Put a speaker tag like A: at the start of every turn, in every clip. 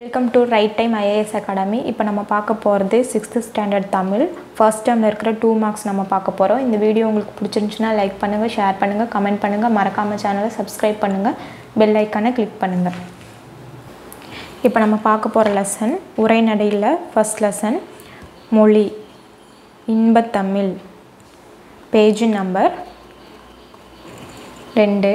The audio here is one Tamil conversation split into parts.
A: Welcome to right time IAS academy. இப்போ நம்ம பார்க்க போகிறது 6th ஸ்டாண்டர்ட் தமிழ் ஃபர்ஸ்ட் டேர்மில் இருக்கிற 2 மார்க்ஸ் நம்ம பார்க்க போகிறோம். இந்த வீடியோ உங்களுக்கு பிடிச்சிருந்துச்சுன்னா லைக் பண்ணுங்கள், ஷேர் பண்ணுங்கள், கமெண்ட் பண்ணுங்கள், மறக்காமல் சேனலை சப்ஸ்கிரைப் பண்ணுங்கள், பெல் ஐக்கானை கிளிக் பண்ணுங்கள். இப்போ நம்ம பார்க்க போகிற லெசன் உரைநடையில் ஃபர்ஸ்ட் லெசன் மொழி இன்பத்தமிழ், பேஜ் நம்பர் 2.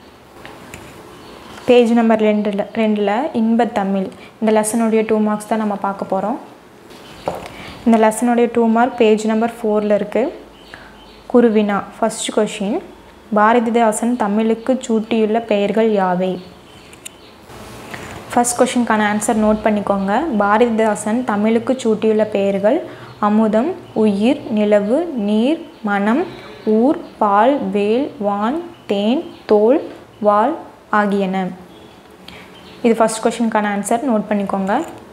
A: பேஜ் நம்பர் 2ல் இன்பத்தமிழ். இந்த லெசனுடைய 2 மார்க்ஸ் தான் நம்ம பார்க்க போகிறோம். இந்த லெசனுடைய 2 மார்க் பேஜ் நம்பர் 4ல் இருக்குது. குருவினா ஃபர்ஸ்ட் கொஷின், பாரதிதாசன் தமிழுக்கு சூட்டியுள்ள பெயர்கள் யாவை? ஃபர்ஸ்ட் கொஷினுக்கான ஆன்சர் நோட் பண்ணிக்கோங்க. பாரதிதாசன் தமிழுக்கு சூட்டியுள்ள பெயர்கள் அமுதம், உயிர், நிலவு, நீர், மனம், ஊர், பால், வேல், வான், தேன், தோல், வாள் ஆகியன. இது ஃபர்ஸ்ட் கொஷினுக்கான ஆன்சர் நோட் பண்ணிக்கோங்க.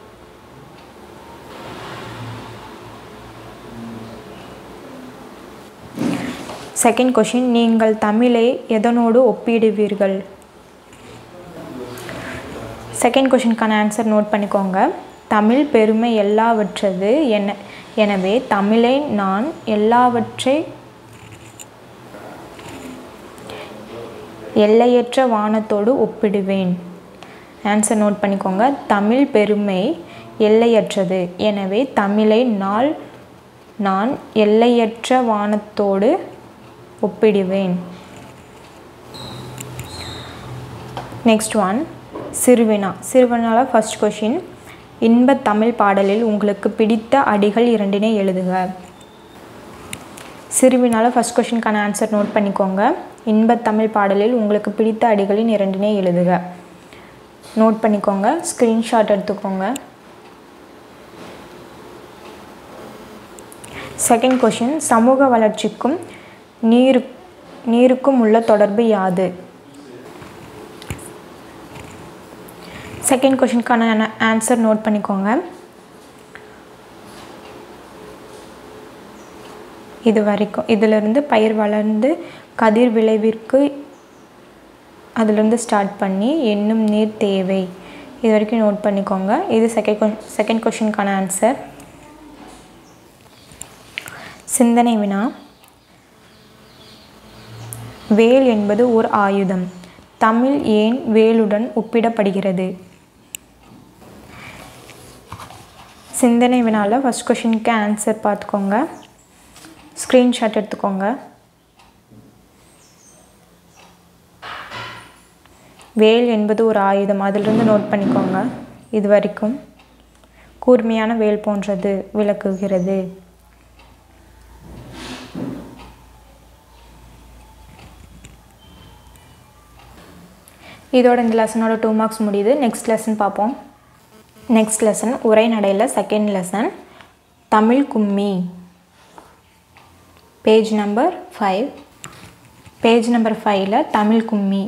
A: செகண்ட் கொஷின், நீங்கள் தமிழை எதனோடு ஒப்பிடுவீர்கள்? செகண்ட் கொஷினுக்கான ஆன்சர் நோட் பண்ணிக்கோங்க. தமிழ் பெருமை எல்லாவற்றது, எனவே தமிழை நான் எல்லாவற்றை எல்லையற்ற வானத்தோடு ஒப்பிடுவேன். ஆன்சர் நோட் பண்ணிக்கோங்க. தமிழ் பெருமை எல்லையற்றது, எனவே தமிழை நான் எல்லையற்ற வானத்தோடு ஒப்பிடுவேன். நெக்ஸ்ட் ஒன், சிறுவினா. சிறுவினால ஃபர்ஸ்ட் கொஷின், இன்பத் தமிழ் பாடலில் உங்களுக்கு பிடித்த அடிகள் 2 எழுதுக. சிறுவினால ஃபர்ஸ்ட் கொஷினுக்கான ஆன்சர் நோட் பண்ணிக்கோங்க. இன்பத் தமிழ் பாடலில் உங்களுக்கு பிடித்த அடிகளின் 2 எழுதுக. நோட் பண்ணிக்கோங்க, ஸ்க்ரீன்ஷாட் எடுத்துக்கோங்க. செகண்ட் கொஷின், சமூக வளர்ச்சிக்கும் நீருக்கும் உள்ள தொடர்பு யாது? செகண்ட் கொஷினுக்கான ஆன்சர் நோட் பண்ணிக்கோங்க. இது வரைக்கும் இதிலிருந்து பயிர் வளர்ந்து கதிர் விளைவிற்கு அதிலிருந்து ஸ்டார்ட் பண்ணி என்னும் நீர் தேவை, இது வரைக்கும் நோட் பண்ணிக்கோங்க. இது செகண்ட் கொஷினுக்கான ஆன்சர். சிந்தனை வினா, வேல் என்பது ஓர் ஆயுதம், தமிழ் ஏன் வேலுடன் ஒப்பிடப்படுகிறது? சிந்தனை வினால ஃபர்ஸ்ட் கொஷினுக்கு ஆன்சர் பார்த்துக்கோங்க, ஸ்க்ரீன்ஷாட் எடுத்துக்கோங்க. வேல் என்பது ஒரு ஆயுதம், அதிலிருந்து நோட் பண்ணிக்கோங்க. இது வரைக்கும் கூர்மையான வேல் போன்றது விளக்குகிறது. இதோட இந்த லெசனோட 2 மார்க்ஸ் முடியுது. நெக்ஸ்ட் லெசன் பார்ப்போம். நெக்ஸ்ட் லெசன் உரைநடையில் செகண்ட் லெசன் தமிழ் கும்மி, பேஜ் நம்பர் 5. பேஜ் நம்பர் 5ல் தமிழ் கும்மி.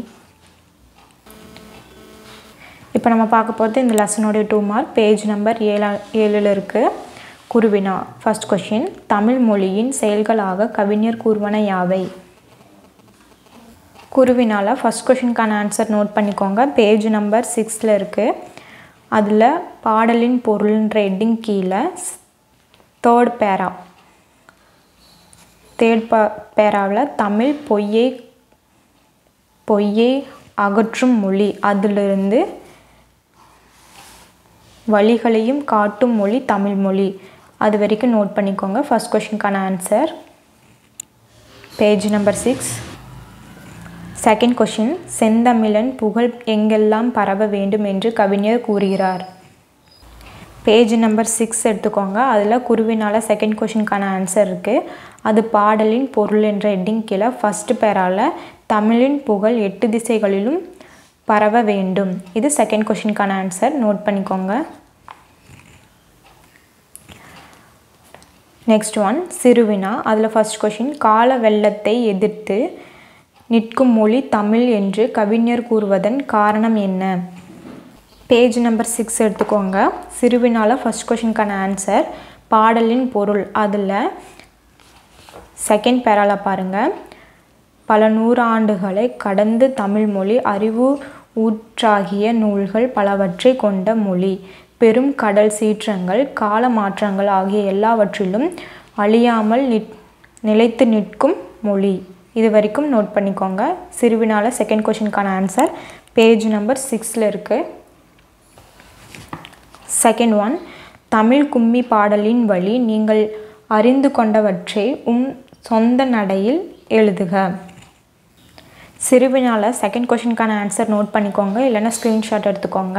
A: இப்போ நம்ம பார்க்க போகிறது இந்த லெசனுடைய 2 மார்க் பேஜ் நம்பர் 7ல் இருக்குது. குருவினா ஃபர்ஸ்ட் கொஷின், தமிழ் மொழியின் செயல்களாக கவிஞர் கூறுவன யாவை? குருவினால ஃபர்ஸ்ட் கொஷினுக்கான ஆன்சர் நோட் பண்ணிக்கோங்க. பேஜ் நம்பர் 6ல் இருக்குது. அதில் பாடலின் பொருள்ன்ற ஹெட்டிங் கீழே தேர்ட் பேராவில் தமிழ் பொய்யை அகற்றும் மொழி, அதிலிருந்து வழிகளையும் காட்டும் மொழி தமிழ் மொழி, அது வரைக்கும் நோட் பண்ணிக்கோங்க. ஃபர்ஸ்ட் கொஷினுக்கான answer page number 6. Second question, செந்தமிழன் புகழ் எங்கெல்லாம் பரவ வேண்டும் என்று கவிஞர் கூறுகிறார்? பேஜ் நம்பர் 6 எடுத்துக்கோங்க. அதில் குருவினால செகண்ட் கொஷினுக்கான ஆன்சர் இருக்குது. அது பாடலின் பொருள் என்ற ஹெட்டிங் கீழே ஃபர்ஸ்ட் பேரால் தமிழின் புகழ் 8 திசைகளிலும் பரவ வேண்டும். இது செகண்ட் கொஷினுக்கான ஆன்சர், நோட் பண்ணிக்கோங்க. நெக்ஸ்ட் ஒன், சிறுவினா. அதில் ஃபர்ஸ்ட் கொஷின், கால வெள்ளத்தை எதிர்த்து நிற்கும் மொழி தமிழ் என்று கவிஞர் கூறுவதன் காரணம் என்ன? பேஜ் நம்பர் 6 எடுத்துக்கோங்க. சிறுவினால ஃபர்ஸ்ட் கொஷினுக்கான ஆன்சர் பாடலின் பொருள், அதில் செகண்ட் பேரால பாருங்கள், பல நூறாண்டுகளை கடந்து தமிழ்மொழி அறிவு ஊற்றாகிய நூல்கள் பலவற்றை கொண்ட மொழி. பெரும் கடல் சீற்றங்கள் கால மாற்றங்கள் ஆகிய எல்லாவற்றிலும் அழியாமல் நிலைத்து நிற்கும் மொழி. இது வரைக்கும் நோட் பண்ணிக்கோங்க. சிறுவினால செகண்ட் கொஷினுக்கான ஆன்சர் பேஜ் நம்பர் 6 இருக்குது. செகண்ட் ஒன், தமிழ் கும்மி பாடலின் வழி நீங்கள் அறிந்து கொண்டவற்றை சொந்த நடையில் எழுதுக. சிறுவினால செகண்ட் கொஷினுக்கான ஆன்சர் நோட் பண்ணிக்கோங்க, இல்லைன்னா ஸ்க்ரீன்ஷாட் எடுத்துக்கோங்க.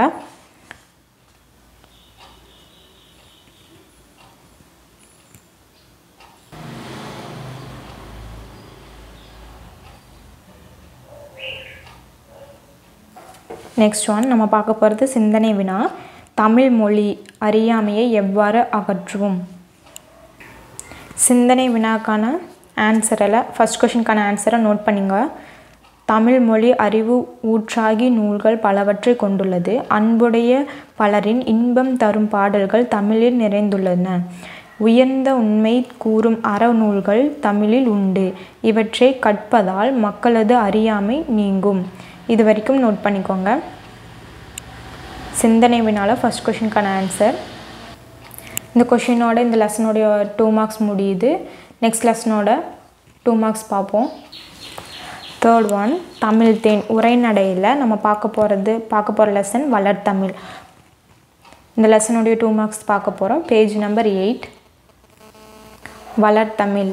A: நெக்ஸ்ட் ஒன் நம்ம பார்க்க போகிறது சிந்தனை வினா. தமிழ் மொழி அறியாமையை எவ்வாறு அகற்றுவோம்? சிந்தனை வினாக்கான ஆன்சரில் ஃபஸ்ட் கொஷினுக்கான ஆன்சரை நோட் பண்ணிங்க. தமிழ் மொழி அறிவு ஊற்றாகி நூல்கள் பலவற்றை கொண்டுள்ளது. அன்புடைய பலரின் இன்பம் தரும் பாடல்கள் தமிழில் நிறைந்துள்ளன. உயர்ந்த உண்மை கூறும் அறநூல்கள் தமிழில் உண்டு. இவற்றை கற்பதால் மக்களது அறியாமை நீங்கும். இது வரைக்கும் நோட் பண்ணிக்கோங்க. சிந்தனை வினால ஃபஸ்ட் கொஷினுக்கான ஆன்சர். இந்த கொஷினோட இந்த லெசனோடைய 2 மார்க்ஸ் முடியுது. நெக்ஸ்ட் லெசனோட 2 மார்க்ஸ் பார்ப்போம். தேர்ட் ஒன், தமிழ் தேன் உரைநடையில் நம்ம பார்க்க போகிற லெசன் வளர்த்தமிழ். இந்த லெசனுடைய 2 மார்க்ஸ் பார்க்க போகிறோம். பேஜ் நம்பர் 8 வளர்த்தமிழ்.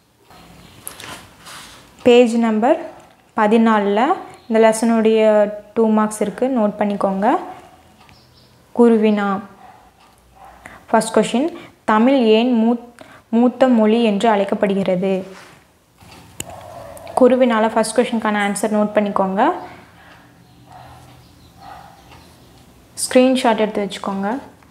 A: பேஜ் நம்பர் 14 இந்த லெசனுடைய 2 மார்க்ஸ் இருக்குது, நோட் பண்ணிக்கோங்க. குருவினா. ஃபர்ஸ்ட் கொஷின், தமிழ் ஏன் மூத்த மொழி என்று அழைக்கப்படுகிறது? குருவினால ஃபர்ஸ்ட் கொஷினுக்கான ஆன்சர் நோட் பண்ணிக்கோங்க. ஸ்க்ரீன்ஷாட் எடுத்து வச்சுக்கோங்க.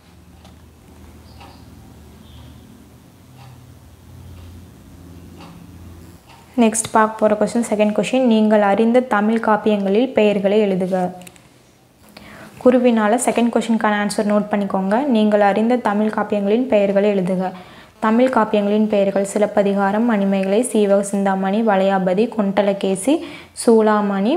A: நெக்ஸ்ட் பார்க்க போகிற கொஷின் செகண்ட் கொஷின், நீங்கள் அறிந்த தமிழ் காப்பியங்களில் பெயர்களை எழுதுக. குருவினால செகண்ட் கொஷினுக்கான ஆன்சர் நோட் பண்ணிக்கோங்க. நீங்கள் அறிந்த தமிழ் காப்பியங்களின் பெயர்களை எழுதுக. தமிழ் காப்பியங்களின் பெயர்கள்: சிலப்பதிகாரம், மணிமேகலை, சீவக சிந்தாமணி, வளையாபதி, குண்டலகேசி, சூளாமணி,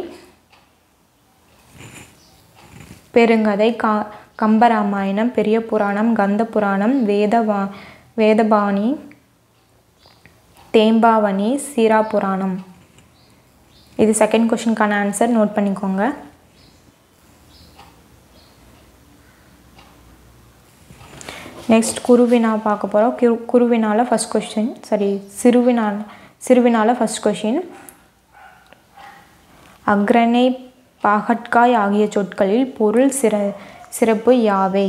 A: பெருங்கதை, கம்பராமாயணம், பெரிய புராணம், கந்த புராணம், வேதபாணி, தேம்பாவணி, சீரா புராணம். இது செகண்ட் கொஷினுக்கான ஆன்சர், நோட் பண்ணிக்கோங்க. நெக்ஸ்ட் குருவினா பார்க்க போகிறோம். குருவினால ஃபஸ்ட் கொஷின் சிறுவினால ஃபஸ்ட் கொஷின், அக்ரணை, பாகற்காய் ஆகிய சொற்களில் பொருள் சிறப்பு யாவை?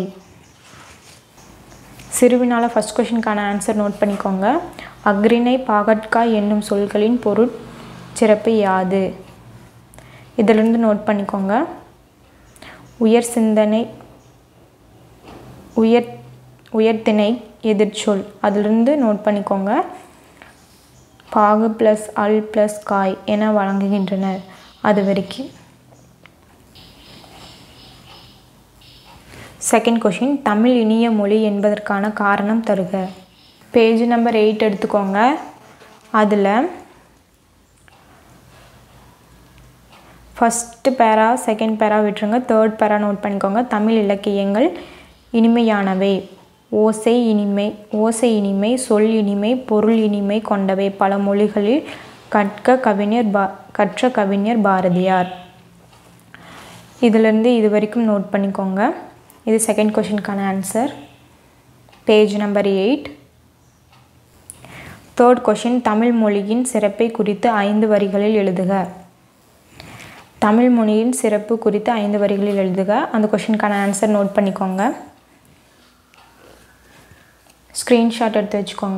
A: சிறுவினால ஃபஸ்ட் கொஷினுக்கான ஆன்சர் நோட் பண்ணிக்கோங்க. அக்ரிணை, பாகற்காய் என்னும் சொல்களின் பொருள் சிறப்பு யாது? இதிலிருந்து நோட் பண்ணிக்கோங்க. உயர் சிந்தனை, உயர்திணை எதிர்ச்சொல், அதிலிருந்து நோட் பண்ணிக்கோங்க. பாகு ப்ளஸ் அல் ப்ளஸ் காய் என வழங்குகின்றனர். அது வரைக்கும். செகண்ட் கொஷின், தமிழ் இனிய மொழி என்பதற்கான காரணம் தருக. பேஜ் நம்பர் 8 எடுத்துக்கோங்க. அதில் ஃபஸ்ட்டு பேரா செகண்ட் பேரா விட்டுருங்க, தேர்ட் பேரா நோட் பண்ணிக்கோங்க. தமிழ் இலக்கியங்கள் இனிமையானவை, ஓசை இனிமை, சொல் இனிமை, பொருள் இனிமை கொண்டவை, பல மொழிகளில் கற்ற கவிஞர் பாரதியார். இதிலிருந்து இது வரைக்கும் நோட் பண்ணிக்கோங்க. இது செகண்ட் கொஷினுக்கான answer, page number 8. Third question, Tamil மொழியின் சிறப்பை குறித்து 5 வரிகளில் எழுதுக. தமிழ் மொழியின் சிறப்பு குறித்து 5 வரிகளில் எழுதுக. அந்த கொஷினுக்கான ஆன்சர் நோட் பண்ணிக்கோங்க. ஸ்க்ரீன்ஷாட் எடுத்து வச்சுக்கோங்க.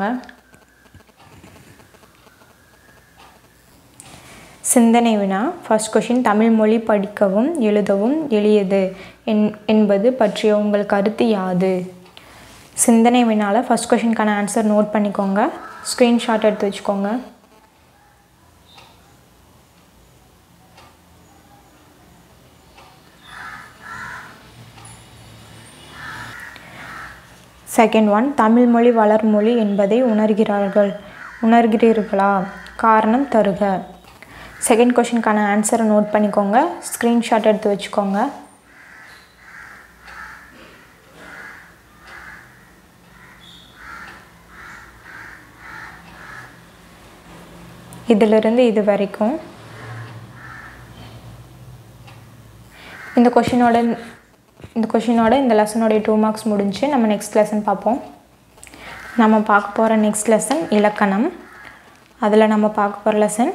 A: சிந்தனை வினா. ஃபர்ஸ்ட் கொஷின், தமிழ் மொழி படிக்கவும் எழுதவும் எளியது என்பது பற்றிய உங்கள் கருத்து யாது? சிந்தனை வினால ஃபர்ஸ்ட் கொஷினுக்கான ஆன்சர் நோட் பண்ணிக்கோங்க. ஸ்க்ரீன்ஷாட் எடுத்து வச்சுக்கோங்க. செகண்ட் ஒன், தமிழ் மொழி வளர்மொழி என்பதை உணர்கிறீர்களா? காரணம் தருக. செகண்ட் கொஷினுக்கான ஆன்சரை நோட் பண்ணிக்கோங்க, ஸ்க்ரீன்ஷாட் எடுத்து வச்சுக்கோங்க. இதிலிருந்து இது வரைக்கும் இந்த கொஷினோட இந்த லெசனோடைய 2 மார்க்ஸ் முடிஞ்சு. நம்ம நெக்ஸ்ட் லெசன் பார்ப்போம். நம்ம பார்க்க போகிற நெக்ஸ்ட் லெசன் இலக்கணம். அதில் நம்ம பார்க்க போகிற லெசன்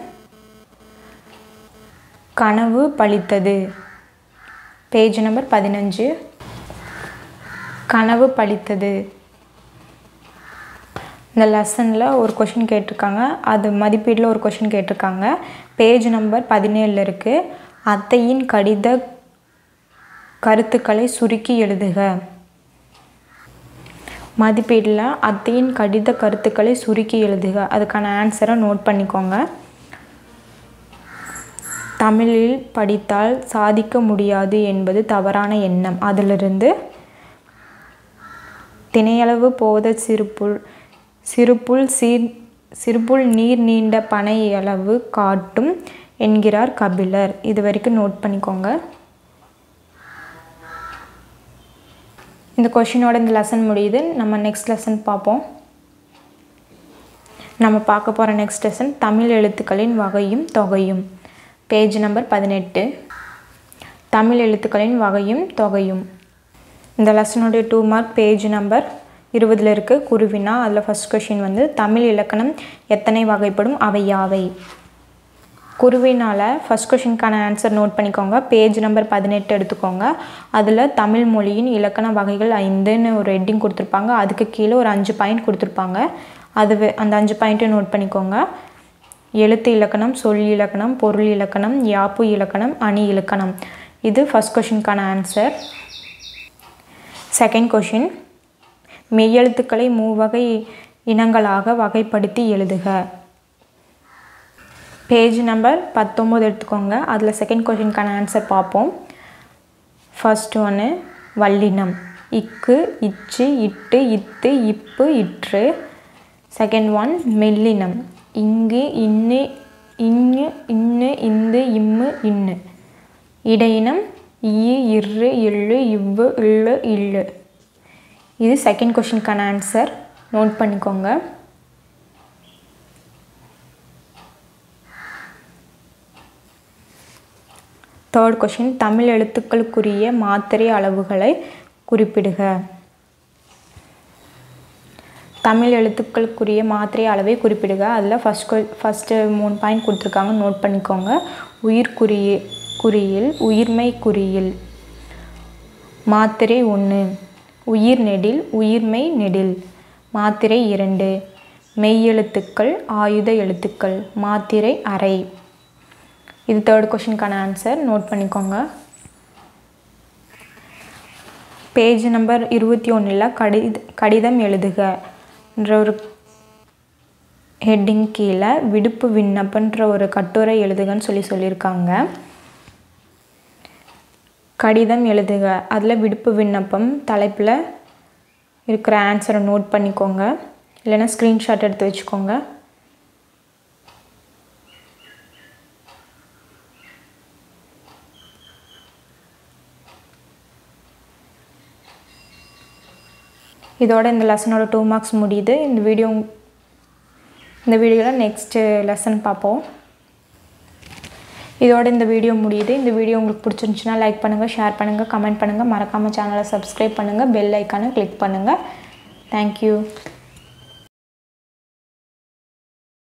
A: கனவு பழித்தது. Page number 15. கனவு பழித்தது. இந்த லெசனில் ஒரு கொஷின் கேட்டிருக்காங்க, அது மதிப்பீடில் ஒரு கொஷின் கேட்டிருக்காங்க. பேஜ் நம்பர் 17 இருக்குது. அத்தையின் கடித கருத்துக்களை சுருக்கி எழுதுக. மதிப்பீடில் அத்தையின் கடித கருத்துக்களை சுருக்கி எழுதுக. அதுக்கான ஆன்சரை நோட் பண்ணிக்கோங்க. தமிழில் படித்தால் சாதிக்க முடியாது என்பது தவறான எண்ணம். அதிலிருந்து திணையளவு போத சிறுபுல் நீர் நீண்ட பனையளவு காட்டும் என்கிறார் கபிலர். இது வரைக்கும் நோட் பண்ணிக்கோங்க. இந்த கொஷினோட இந்த லெசன் முடியுது. நம்ம நெக்ஸ்ட் லெசன் பார்ப்போம். நம்ம பார்க்க போகிற நெக்ஸ்ட் லெசன் தமிழ் எழுத்துக்களின் வகையும் தொகையும். Page number 18. தமிழ் எழுத்துக்களின் வகையும் தொகையும். இந்த லெசனுடைய 2 மார்க் பேஜ் நம்பர் 20 இருக்குது. குருவினா அதில் ஃபஸ்ட் கொஷின் வந்து தமிழ் இலக்கணம் எத்தனை வகைப்படும், அவை யாவை? குருவினால் ஃபஸ்ட் கொஷினுக்கான ஆன்சர் நோட் பண்ணிக்கோங்க. பேஜ் நம்பர் 18 எடுத்துக்கோங்க. அதில் தமிழ் மொழியின் இலக்கண வகைகள் 5ன்னு ஒரு ஹெட்டிங் கொடுத்துருப்பாங்க. அதுக்கு கீழே ஒரு 5 பாயிண்ட் கொடுத்துருப்பாங்க. அந்த 5 பாயிண்ட்டையும் நோட் பண்ணிக்கோங்க. எழுத்து இலக்கணம், சொல் இலக்கணம், பொருள் இலக்கணம், யாப்பு இலக்கணம், அணி இலக்கணம். இது ஃபஸ்ட் கொஷினுக்கான ஆன்சர். செகண்ட் கொஷின் மெய்யெழுத்துக்களை 3 வகை இனங்களாக வகைப்படுத்தி எழுதுக. பேஜ் நம்பர் 19 எடுத்துக்கோங்க. அதில் செகண்ட் கொஷினுக்கான ஆன்சர் பார்ப்போம். ஃபர்ஸ்ட் ஒன்று வல்லினம், இக்கு, இச்சு, இட்டு, இத்து, இப்பு, இற்று. செகண்ட் ஒன் மெல்லினம், இங்கு, இன்னு, இங்கு, இன்னு, இந்து, இம்மு, இன்னு. இடையினம் இ, இரு, இள்ளு, இவ்வு, இள்ளு, இல்லு. இது செகண்ட் கொஷினுக்கான ஆன்சர். நோட் பண்ணிக்கோங்க. தேர்ட் கொஷின் தமிழ் எழுத்துக்களுக்குரிய மாத்திரை அளவுகளை குறிப்பிடுக. தமிழ் எழுத்துக்களுக்குரிய மாத்திரை அளவை குறிப்பிடுக. அதில் ஃபஸ்ட்டு 3 பாயிண்ட் கொடுத்துருக்காங்க, நோட் பண்ணிக்கோங்க. குறியில், உயிர்மை குறியில். மாத்திரை 1 உயிர் நெடில், உயிர்மெய் நெடில். மாத்திரை 2 மெய்யெழுத்துக்கள், ஆயுத எழுத்துக்கள். மாத்திரை அரை. இது தேர்ட் கொஷினுக்கான ஆன்சர். நோட் பண்ணிக்கோங்க. பேஜ் நம்பர் 21 கடிதம் எழுதுகன்ற ஒரு ஹெட்டிங் கீழே விடுப்பு விண்ணப்பன்ற ஒரு கட்டுரை எழுதுகன்னு சொல்லியிருக்காங்க. கடிதம் எழுதுக. அதில் விடுப்பு விண்ணப்பம் தலைப்பில் இருக்கிற ஆன்சரை நோட் பண்ணிக்கோங்க. இல்லைன்னா ஸ்க்ரீன்ஷாட் எடுத்து வச்சுக்கோங்க. இதோட இந்த லெசனோட 2 மார்க்ஸ் முடியுது. இந்த வீடியோவில் நெக்ஸ்ட்டு லெசன் பார்ப்போம். இதோட இந்த வீடியோ முடியுது. இந்த வீடியோ உங்களுக்கு பிடிச்சிருந்துச்சுன்னா லைக் பண்ணுங்கள், ஷேர் பண்ணுங்கள், கமெண்ட் பண்ணுங்கள். மறக்காமல் சேனலை சப்ஸ்கிரைப் பண்ணுங்கள், பெல் ஐக்கானை கிளிக் பண்ணுங்கள். தேங்க்யூ.